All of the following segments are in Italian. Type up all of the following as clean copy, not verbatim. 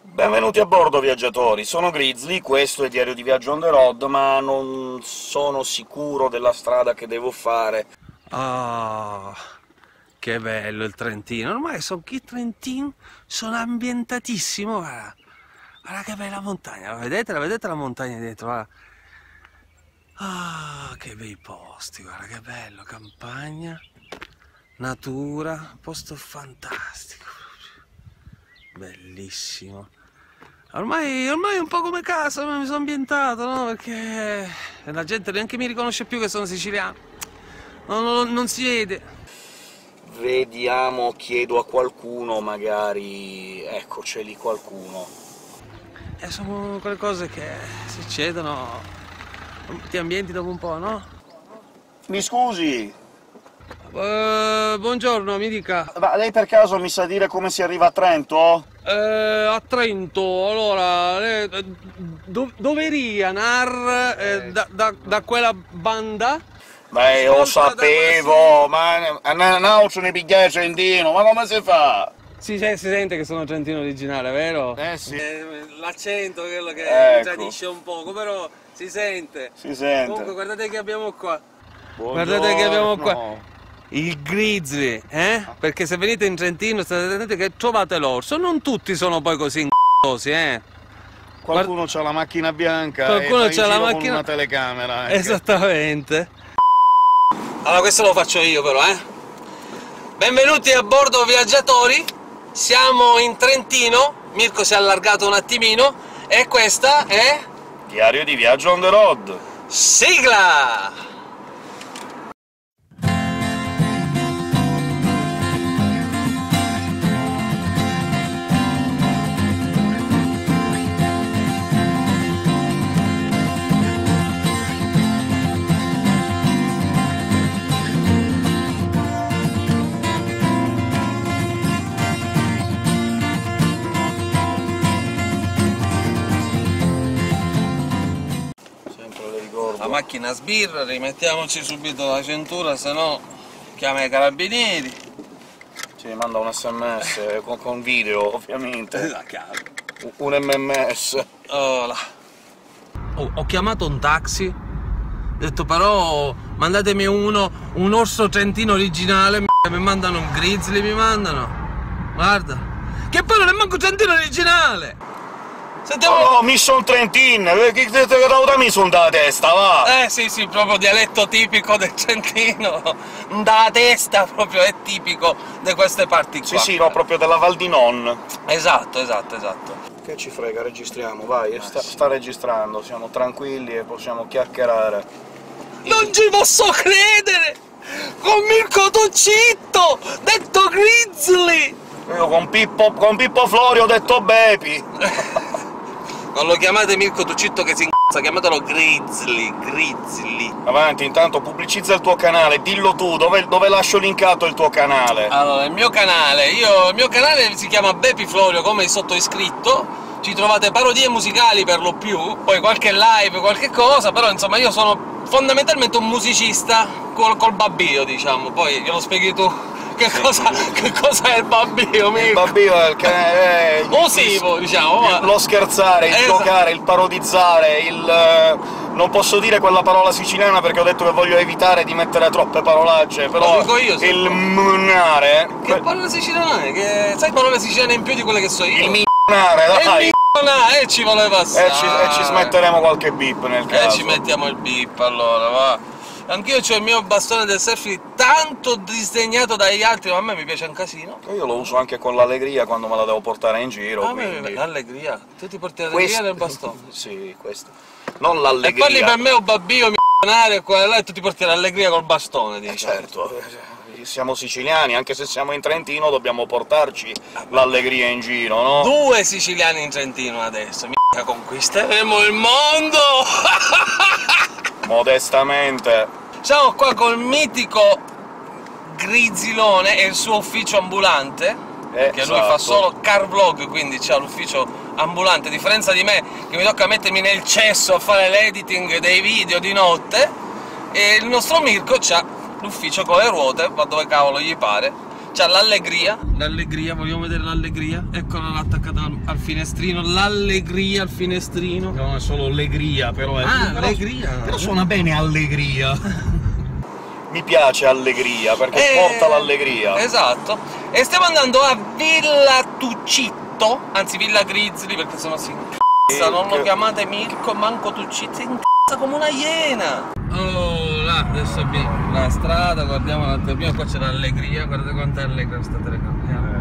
Benvenuti a bordo, viaggiatori! Sono Grizzly, questo è Diario di Viaggio on the road, ma non sono sicuro della strada che devo fare. Oh, che bello il Trentino! Ormai i trentini sono ambientatissimo, guarda! Guarda che bella montagna, la vedete la montagna dietro? Guarda. Ah, che bei posti, guarda che bello, campagna, natura, posto fantastico, bellissimo. Ormai è un po' come casa, mi sono ambientato, no? Perché la gente neanche mi riconosce più che sono siciliano, non si vede. Vediamo, chiedo a qualcuno, magari... ecco, c'è lì qualcuno. Sono quelle cose che succedono, ti ambienti dopo un po', no? Mi scusi, Buongiorno, mi dica. ma lei per caso mi sa dire come si arriva a Trento? A Trento, allora, dove rianar da quella banda? Beh, lo sapevo, ma no, ce ne pigliai Trentino, ma come si fa? Si sente che sono trentino originale, vero? Sì. L'accento è quello che Ecco. tradisce un poco, però si sente. Si sente. Comunque, guardate che abbiamo qua. Buongiorno. Guardate che abbiamo qua. Il Grizzly, eh? Perché se venite in Trentino state attenti che trovate l'orso. Non tutti sono poi così incazzosi, eh? Qualcuno c'ha la macchina bianca Qualcuno e fa c'ha la in giro con macchina- una telecamera. ecco. Esattamente. Allora, questo lo faccio io però, eh? Benvenuti a bordo, viaggiatori. Siamo in Trentino. Mirko si è allargato un attimino. E questa è... Diario di Viaggio on the road. sigla! Sempre le ricordo. La macchina sbirra, rimettiamoci subito la cintura, se no chiama i carabinieri. Ci manda un sms con video, ovviamente. La chiave. Un MMS. Oh, là. Ho chiamato un taxi, ho detto però mandatemi un orso trentino originale, mi mandano un Grizzly, mi mandano. Guarda. Che poi non è manco trentino originale! Sentiamo... Oh, Mission Trentin! Che mi sono dalla testa, va! Sì, proprio dialetto tipico del Trentino. Da testa proprio, è tipico di queste parti qua. Sì, no, proprio della Val di Non. Esatto. Che ci frega, registriamo, vai, sta registrando, siamo tranquilli e possiamo chiacchierare. Non ci posso credere! Con Mirko Tocitto, detto Grizzly! Io con Pippo Florio ho detto Bepi! Non lo chiamate Mirko Tocitto che si incazza, chiamatelo Grizzly. Avanti, intanto pubblicizza il tuo canale, dillo tu, dove lascio linkato il tuo canale? Allora, il mio canale si chiama Bepi Florio, come il sottoiscritto, ci trovate parodie musicali per lo più, poi qualche live, qualche cosa, però insomma io sono fondamentalmente un musicista col babbio, diciamo, poi glielo spieghi tu. Che cosa è il babbio, Mirko? Il babbio è il canale... Musivo, diciamo. Lo scherzare, il giocare, il parodizzare, il... non posso dire quella parola siciliana perché ho detto che voglio evitare di mettere troppe parolacce, però... Lo dico io, sì. Il munare... Che parola siciliana è? Che... sai parole siciliane in più di quelle che so io? Il minare, dai! Ci voleva passare! E ci smetteremo qualche beep nel caso. E ci mettiamo il beep, allora, va! Anch'io c'ho il mio bastone del selfie tanto disdegnato dagli altri, ma a me mi piace un casino. Io lo uso anche con l'allegria quando me la devo portare in giro, A me quindi... l'allegria? Tu ti porti l'allegria nel bastone? Sì, questo. Non E l'allegria. parli per me un babbio, mi***nare, e qua e là, e tu ti porti l'allegria col bastone, diciamo. Certo, siamo siciliani, anche se siamo in Trentino dobbiamo portarci l'allegria in giro, no? 2 siciliani in Trentino adesso, mica conquisteremo il mondo! Modestamente. Siamo qua col mitico Grizzilone e il suo ufficio ambulante, che lui fa solo car vlog, quindi c'ha l'ufficio ambulante, a differenza di me che mi tocca mettermi nel cesso a fare l'editing dei video di notte, e il nostro Mirko c'ha l'ufficio con le ruote, va dove cavolo gli pare, c'ha l'Allegria. L'Allegria, vogliamo vedere l'Allegria? Eccola là attaccata al finestrino, l'Allegria al finestrino. No, è solo Allegria, però è... Allegria! Però suona bene Allegria. Mi piace Allegria, perché porta l'allegria. Esatto. E stiamo andando a Villa Tuccitto, anzi Villa Grizzly, perché sennò si incazza, non lo chiamate Mirko, manco Tuccitto, si incazza come una iena! Oh, là, adesso abbiamo la strada, guardiamo l'anteprima, qua c'è l'Allegria, guardate quanto è allegra questa telecamera.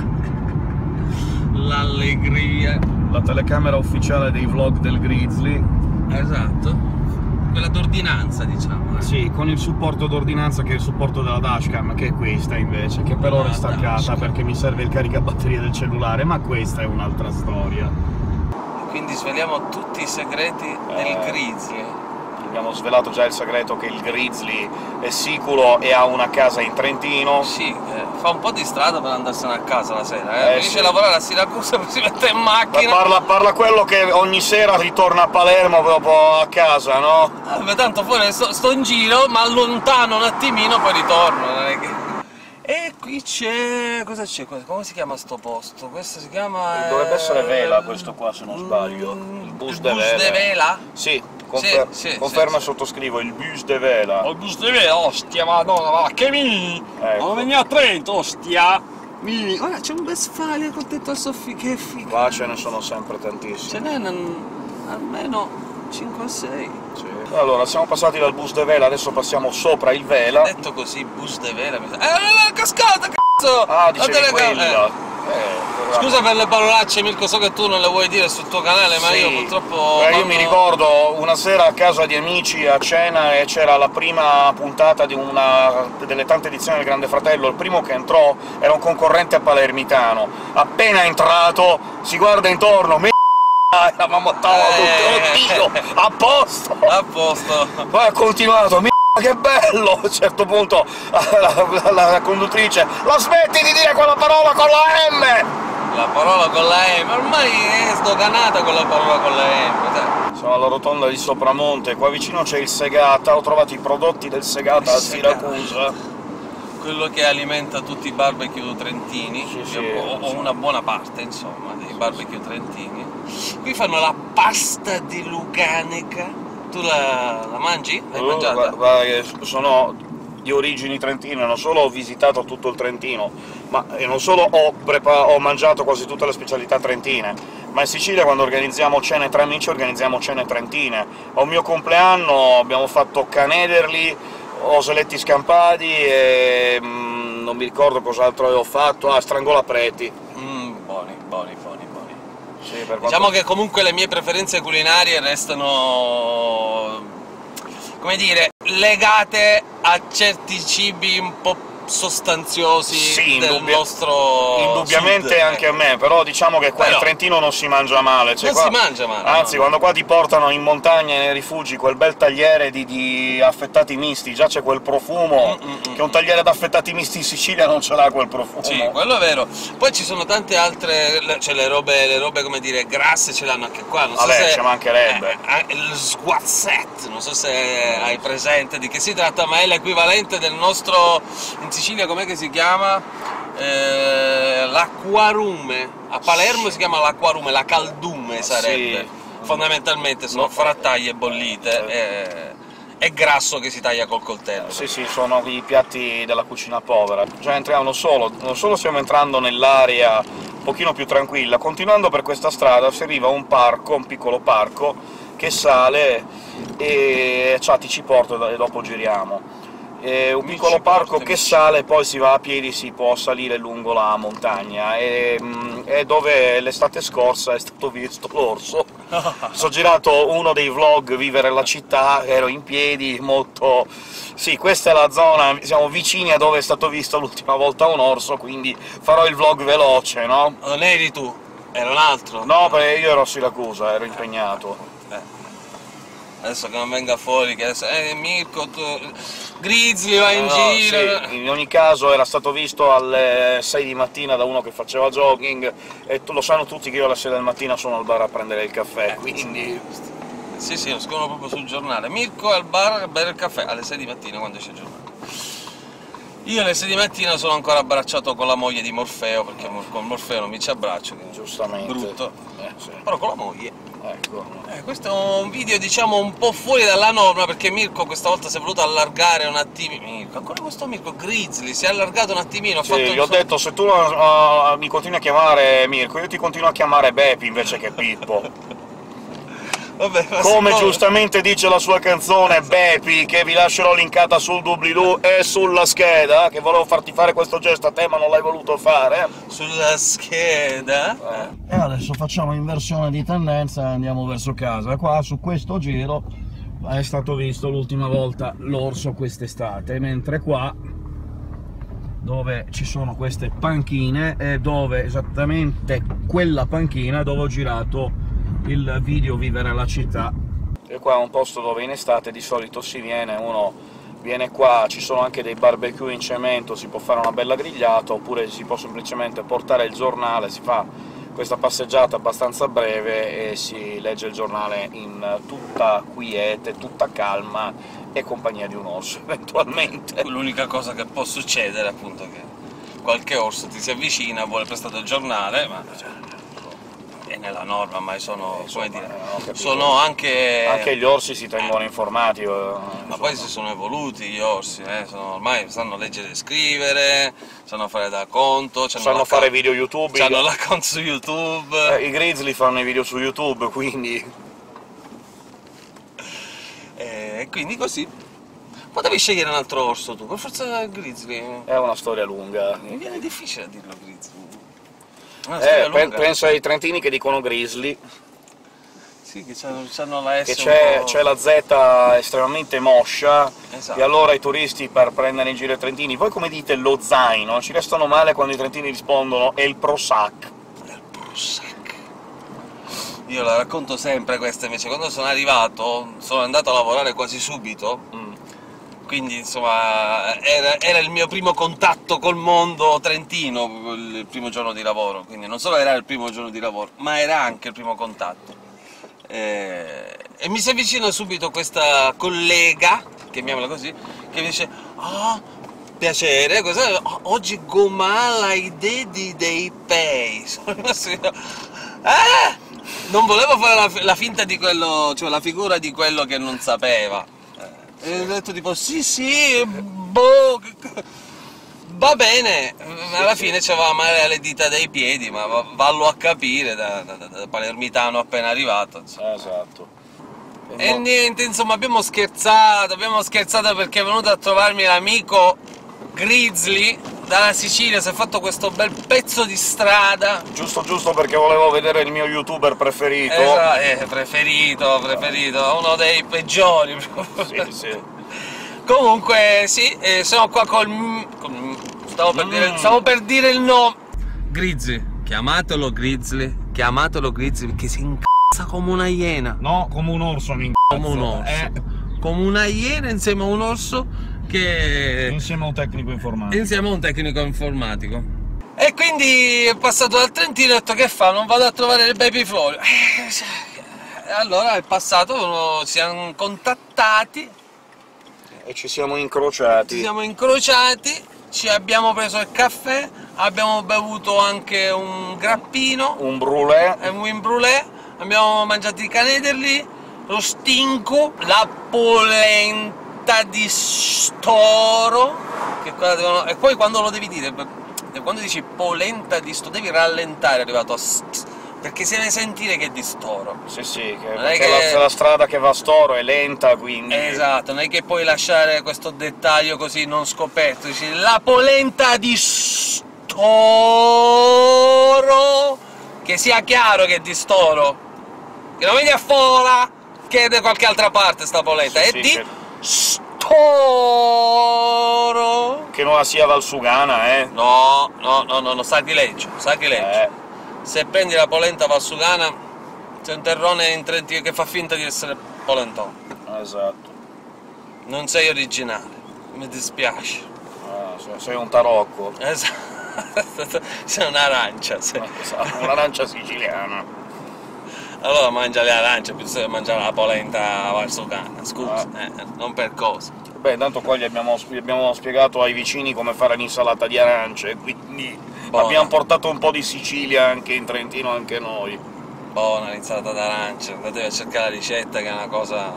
L'Allegria. La telecamera ufficiale dei vlog del Grizzly. Esatto. Quella d'ordinanza, diciamo. Sì, con il supporto d'ordinanza che è il supporto della dashcam, che è questa invece, che per ora è staccata perché mi serve il caricabatterie del cellulare, ma questa è un'altra storia. Quindi sveliamo tutti i segreti del Grizzly. Abbiamo svelato già il segreto che il Grizzly è siculo e ha una casa in Trentino. Sì, fa un po' di strada per andarsene a casa la sera, finisce sì. a lavorare a Siracusa, poi si mette in macchina. Parla quello che ogni sera ritorna a Palermo dopo a casa, no? Tanto fuori sto in giro, ma allontano un attimino, poi ritorno, non è che... E qui c'è... cosa c'è? Come si chiama sto posto? Questo si chiama... Dovrebbe essere Vela questo qua, se non sbaglio. Il Bus de Vela? Sì. Conferma e sottoscrivo, il Bus de Vela. Il Bus de Vela, ostia, madonna, ma che mi... Ecco. Non veniva a Trento, ostia! Guarda, c'è un Westfalia col tetto a soffice, che figa! Qua ce ne sono sempre tantissimi. Ce n'è almeno 5 o 6. Sì. Allora, siamo passati dal Bus de Vela, adesso passiamo sopra il Vela. Detto così, Bus de Vela... la cascata, cazzo! Ah, dicevi quella! Scusa per le parolacce, Mirko, so che tu non le vuoi dire sul tuo canale, ma sì, io purtroppo... io mi ricordo una sera a casa di amici a cena e c'era la prima puntata di una delle tante edizioni del Grande Fratello. Il primo che entrò era un concorrente palermitano. Appena entrato si guarda intorno, eravamo tutti, oddio, a posto! A posto! Poi ha continuato, che bello! A un certo punto la conduttrice: la smetti di dire quella parola con la M! La parola con la M, ormai è sdoganata quella parola con la M, dai. Siamo alla rotonda di Sopramonte, qua vicino c'è il Segata, ho trovato i prodotti del Segata a Siracusa. Quello che alimenta tutti i barbecue trentini, sì. o una buona parte, insomma, dei barbecue trentini. Qui fanno la pasta di Lucanica. Tu la mangi? L'hai mangiata? Guarda, sono di origini trentine, non solo ho visitato tutto il Trentino, ma non solo ho mangiato quasi tutte le specialità trentine, ma in Sicilia quando organizziamo cene tra amici organizziamo cene trentine. A un mio compleanno abbiamo fatto canederli, oseletti scampati e non mi ricordo cos'altro avevo fatto, strangolapreti. Buoni. Sì, diciamo che comunque le mie preferenze culinarie restano, come dire, legate a certi cibi un po' sostanziosi del nostro indubbiamente sud, anche a me, però diciamo che qua in Trentino non si mangia male, non si mangia male, anzi, quando qua ti portano in montagna e nei rifugi quel bel tagliere di affettati misti, già c'è quel profumo che un tagliere d'affettati misti in Sicilia non ce l'ha quel profumo. Sì, quello è vero. Poi ci sono tante altre, cioè le robe come dire grasse ce l'hanno anche qua, non so se ci mancherebbe. Il sguazzet, non so se hai presente di che si tratta, ma è l'equivalente del nostro in Sicilia, com'è che si chiama? L'acquarume. A Palermo si chiama l'acquarume, la caldume sarebbe. Sì. Fondamentalmente sono frattaglie bollite, è grasso che si taglia col coltello. Sì, sono i piatti della cucina povera. Già entriamo, non solo stiamo entrando nell'area un pochino più tranquilla, continuando per questa strada si arriva a un parco, un piccolo parco, che sale e Ciati ci porta e dopo giriamo. È un piccolo parco che sale e poi si va a piedi, si può salire lungo la montagna, è dove l'estate scorsa è stato visto l'orso. Ho girato uno dei vlog Vivere la città, ero in piedi, molto... Sì, questa è la zona, siamo vicini a dove è stato visto l'ultima volta un orso, quindi farò il vlog veloce, no? Non eri tu, era un altro? No, perché io ero a Siracusa, ero impegnato. Adesso che non venga fuori, che adesso... Mirko, tu... Grizzly va in giro... Sì, in ogni caso era stato visto alle 6 di mattina da uno che faceva jogging, e lo sanno tutti che io alle 6 del mattina sono al bar a prendere il caffè, quindi... Sì, lo scrivono proprio sul giornale. Mirko al bar a bere il caffè alle 6 di mattina, quando esce il giornale. Io alle 6 di mattina sono ancora abbracciato con la moglie di Morfeo, perché con Morfeo non mi ci abbraccio, che è Giustamente. brutto. Sì. Però con la moglie. Ecco. Questo è un video, diciamo, un po' fuori dalla norma, perché Mirko questa volta si è voluto allargare un attimino. Mirko, ancora questo Mirko Grizzly, si è allargato un attimino, ha Sì, fatto gli ho detto, se tu mi continui a chiamare Mirko, io ti continuo a chiamare Bepi invece che Pippo. Vabbè, ma Come siccome- giustamente dice la sua canzone, Bepi, che vi lascerò linkata sul doobly-doo e sulla scheda, che volevo farti fare questo gesto a te ma non l'hai voluto fare. sulla scheda. E adesso facciamo inversione di tendenza e andiamo verso casa. Qua, su questo giro, è stato visto l'ultima volta l'orso quest'estate, mentre qua, dove ci sono queste panchine, è dove esattamente quella panchina dove ho girato il video Vivere la città. E qua è un posto dove in estate di solito si viene, uno viene qua, ci sono anche dei barbecue in cemento, si può fare una bella grigliata, oppure si può semplicemente portare il giornale, si fa questa passeggiata abbastanza breve e si legge il giornale in tutta quiete, tutta calma e compagnia di un orso, eventualmente. L'unica cosa che può succedere, appunto, è che qualche orso ti si avvicina, vuole prestare il giornale, ma è nella norma, ma sono, come dire, ho capito. sono anche... Anche gli orsi si tengono informati. Ma poi si sono evoluti gli orsi, ormai sanno leggere e scrivere, sanno fare da conto, sanno fare video YouTube. hanno l'account su YouTube. I grizzly fanno i video su YouTube, quindi... E quindi così. Potevi scegliere un altro orso tu, per forza grizzly. È una storia lunga. Mi viene difficile a dirlo grizzly. Una storia lunga. Penso ai trentini che dicono grizzly, Sì, che c'hanno la S che un po'... c'è la Z estremamente moscia, Esatto. e allora i turisti, per prendere in giro i trentini, voi come dite lo zaino? Ci restano male quando i trentini rispondono è il Prosac. Il Prozac. Io la racconto sempre questa, invece, quando sono arrivato, sono andato a lavorare quasi subito, quindi insomma era il mio primo contatto col mondo trentino, il primo giorno di lavoro, quindi non solo era il primo giorno di lavoro, ma era anche il primo contatto. E mi si avvicina subito questa collega, chiamiamola così, che mi dice: «Ah, piacere, oggi gomala i dedi dei pei». Sono rimasto io... Non volevo fare la finta di quello, cioè la figura di quello che non sapeva. E ho detto tipo sì, boh, va bene. Alla fine c'aveva male alle dita dei piedi, ma vallo a capire da palermitano appena arrivato, insomma. Esatto. E niente, insomma, abbiamo scherzato perché è venuto a trovarmi l'amico Grizzly dalla Sicilia, si è fatto questo bel pezzo di strada. Giusto perché volevo vedere il mio youtuber preferito. Preferito, uno dei peggiori. Sì. Comunque, sì, sono qua stavo per dire il nome. Grizzly, chiamatelo Grizzly, che si incazza come una iena. No, come un orso mi Come un orso. Come una iena insieme a un orso che... insieme a un tecnico informatico. E quindi è passato dal Trentino e ho detto: che fa? Non vado a trovare il Baby Florio. E allora è passato, ci siamo contattati, E ci siamo incrociati. ci abbiamo preso il caffè, abbiamo bevuto anche un grappino, Un brulè. un vin brulè, abbiamo mangiato i canederli, lo stinco, la polenta di storo, che quella devono... E poi quando lo devi dire, quando dici polenta di storo, devi rallentare, arrivato a perché si deve sentire che è di storo. Sì, è perché che- la strada che va a Storo è lenta, quindi... Esatto, non è che puoi lasciare questo dettaglio così non scoperto, dici la polenta di storo, che sia chiaro che è di storo, che non vedi a Fola, che è da qualche altra parte sta polenta, Sì, è sì, di che- storo. Che non sia Valsugana, No, sacrilegio. Se prendi la polenta valsugana, c'è un terrone in Trentino che fa finta di essere polentone. Esatto. Non sei originale, mi dispiace. Sei un tarocco. Esatto, sei un'arancia. Esatto, un'arancia siciliana. Allora mangia le arance piuttosto che mangiare la polenta valsugana, scusa, non per cosa. Beh, intanto qua gli abbiamo spiegato ai vicini come fare l'insalata di arance, quindi buona. Abbiamo portato un po' di Sicilia anche in Trentino, anche noi. Buona l'insalata d'arance, andatevi a cercare la ricetta che è una cosa...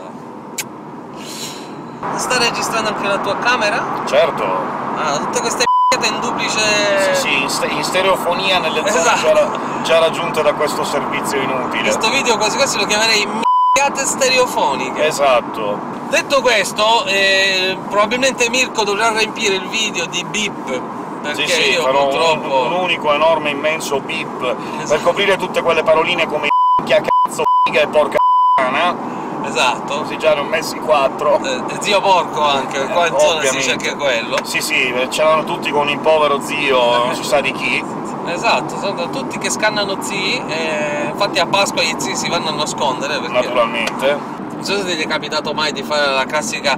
Sta registrando anche la tua camera? Certo! Ah, tutte queste in duplice... Sì, in stereofonia nelle zone già raggiunte da questo servizio inutile. Questo video quasi quasi lo chiamerei m***ate stereofoniche. Esatto. Detto questo, probabilmente Mirko dovrà riempire il video di beep, perché sì, io farò purtroppo... un unico, enorme, immenso beep per coprire tutte quelle paroline come cazzo, figa e porca c***ana. Esatto. Così già ne ho messi 4. Zio porco anche, qua in zona si dice anche quello. Sì, c'erano tutti con il povero zio, non si sa di chi. Esatto, sono tutti che scannano zii, infatti a Pasqua gli zii si vanno a nascondere perché... Naturalmente. Non so se ti è capitato mai di fare la classica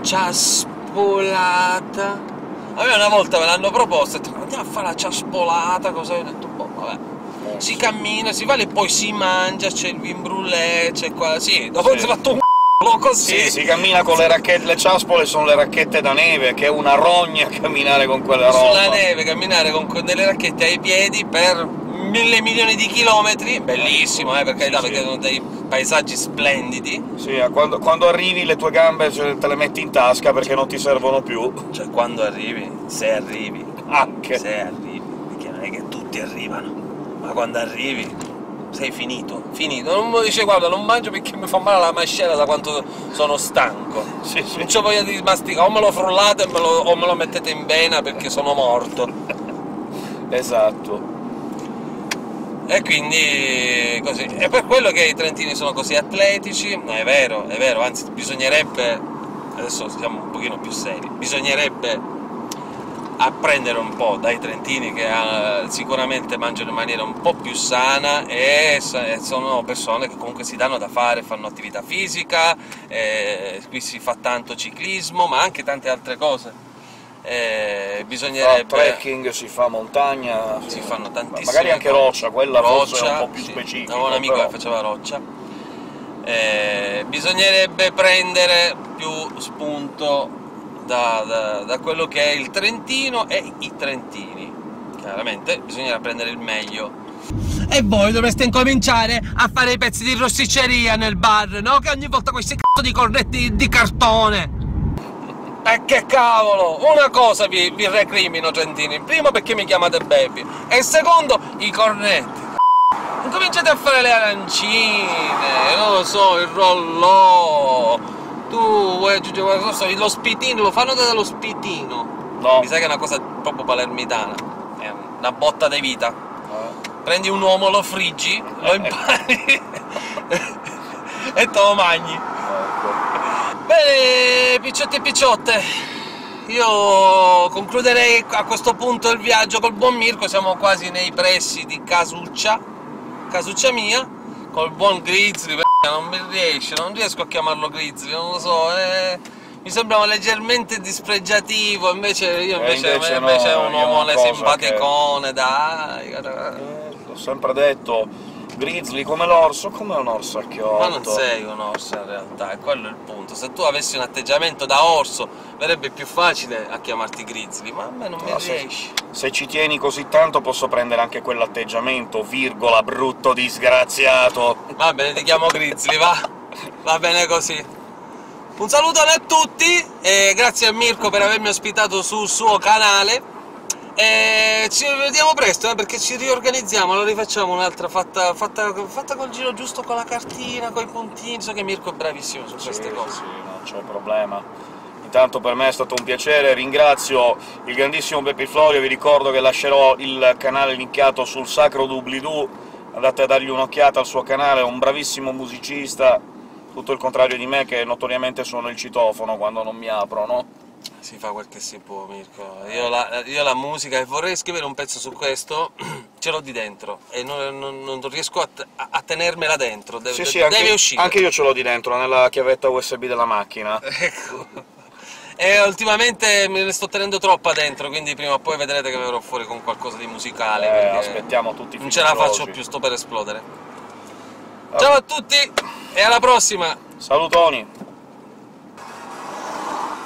ciaspolata. A me una volta me l'hanno proposta, ho detto, andiamo a fare la ciaspolata, cosa ho detto? Boh, vabbè. Si cammina, si va e poi si mangia, c'è il vin brûlé, c'è qua... Sì, dopo si è fatto un c***o così... Sì, si cammina con le racchette, le ciaspole sono le racchette da neve, che è una rogna camminare con quella roba. Sulla neve, camminare con delle racchette ai piedi per 1000 milioni di chilometri, bellissimo, per carità, perché sono dei paesaggi splendidi. Sì, quando arrivi le tue gambe te le metti in tasca perché non ti servono più. Cioè, quando arrivi, se arrivi, Anche. se arrivi, perché non è che tutti arrivano, ma quando arrivi sei finito. Non mi dice, guarda, non mangio perché mi fa male la mascella da quanto sono stanco. Sì. Non c'ho voglia di masticare, o me lo frullate o me lo mettete in vena perché sono morto. Esatto. E quindi così. È per quello che i trentini sono così atletici. No, è vero, anzi bisognerebbe, adesso siamo un pochino più seri, bisognerebbe apprendere un po' dai trentini che sicuramente mangiano in maniera un po' più sana e sono persone che comunque si danno da fare, fanno attività fisica, qui si fa tanto ciclismo, ma anche tante altre cose. Bisognerebbe... Si fa trekking, si fa montagna, si fanno tantissime magari anche roccia, quella forse è un po' più sì. specifica. Avevo un amico però... che faceva roccia. Bisognerebbe prendere più spunto da quello che è il Trentino e i trentini. Chiaramente bisognerà prendere il meglio. E voi dovreste incominciare a fare i pezzi di rossicceria nel bar, no? Che ogni volta questi cazzo di cornetti di cartone. E che cavolo! Una cosa vi recrimino, trentini. Primo, perché mi chiamate baby. E secondo, i cornetti. Incominciate a fare le arancine, non lo so, il rollò. Tu vuoi aggiungere qualcosa? Lo spitino, lo fanno dallo spitino. No. Mi sa che è una cosa proprio palermitana. È una botta di vita. Prendi un uomo, lo friggi, lo impani e te lo mangi. Bene, picciotti e picciotte, io concluderei a questo punto il viaggio col buon Mirko. Siamo quasi nei pressi di casuccia mia, col buon Grizzly, non riesco a chiamarlo Grizzly, non lo so, mi sembrava leggermente dispregiativo, invece io invece è un uomo simpaticone, dai. L'ho sempre detto, Grizzly come l'orso, come un orso a chiotto. Ma non sei un orso in realtà, è quello il punto. Se tu avessi un atteggiamento da orso, verrebbe più facile a chiamarti Grizzly, ma a me non mi riesci. Se ci tieni così tanto posso prendere anche quell'atteggiamento, virgola, brutto disgraziato. Va bene, ti chiamo Grizzly, va bene così. Un saluto a tutti, e grazie a Mirko per avermi ospitato sul suo canale. E ci vediamo presto, perché ci riorganizziamo, lo rifacciamo un'altra fatta col giro giusto, con la cartina, con i puntini. So che Mirko è bravissimo su queste cose. Sì, non c'è problema. Intanto per me è stato un piacere, ringrazio il grandissimo Bepi Florio, vi ricordo che lascerò il canale linkato sul sacro doobly-doo, andate a dargli un'occhiata al suo canale, è un bravissimo musicista, tutto il contrario di me che notoriamente suono il citofono quando non mi apro, no? Si fa quel che si può, Mirko. Io la musica, e vorrei scrivere un pezzo su questo, ce l'ho di dentro, e non riesco a tenermela dentro, deve uscire. Anche io ce l'ho di dentro, nella chiavetta USB della macchina. Ecco. E ultimamente me ne sto tenendo troppa dentro, quindi prima o poi vedrete che verrò fuori con qualcosa di musicale, perché aspettiamo tutti i non ce la faccio più, sto per esplodere. Ciao a tutti, e alla prossima! Salutoni!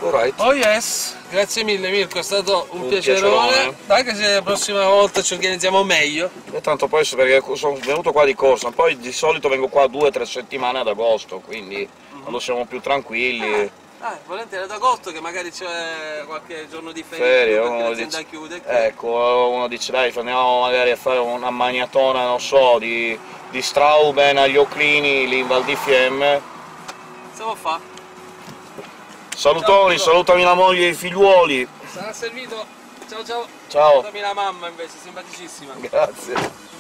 Alright. Oh yes! Grazie mille Mirko, è stato un piacerone. piacerone. Dai che se la prossima volta ci organizziamo meglio. E tanto poi perché sono venuto qua di corsa, poi di solito vengo qua 2 o 3 settimane ad agosto, quindi quando siamo più tranquilli. Volentieri ad agosto che magari c'è qualche giorno di Ferie, perché uno l'azienda dice, chiude. ecco, uno dice dai andiamo magari a fare una magnatona, non so, di Strauben agli Oclini lì in Val di Fiemme. Stiamo a fa? Salutoni, Ciao, salutami la moglie e i figliuoli. Sarà servito. Ciao ciao. Ciao. Salutami la mamma invece, simpaticissima. Grazie.